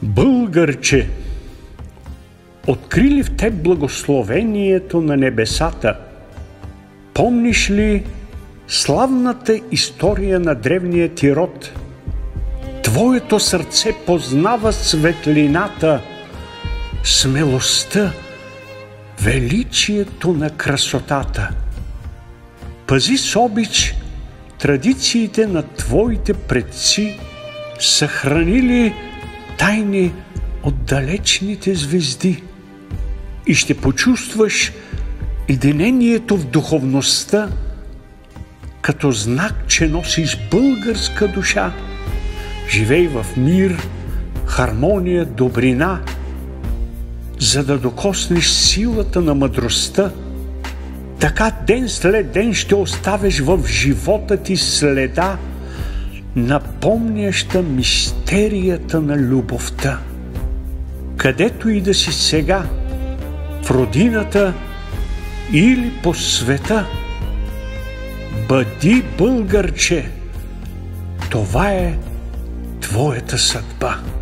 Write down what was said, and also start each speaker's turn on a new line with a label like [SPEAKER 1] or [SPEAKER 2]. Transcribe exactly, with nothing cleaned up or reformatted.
[SPEAKER 1] Българче, откри ли в теб благословението на небесата? Помниш ли славната история на древния ти род? Твоето сърце познава светлината, смелостта, величието на красотата. Пази с обич традициите на твоите предци, съхранили тайни от далечните звезди, и ще почувстваш единението в духовността, като знак, че носиш българска душа. Живей в мир, хармония, добрина, за да докоснеш силата на мъдростта. Така ден след ден ще оставиш в живота ти следа, напомняща мистерията на любовта. Където и да си сега, в родината или по света, бъди българче, това е твоята съдба.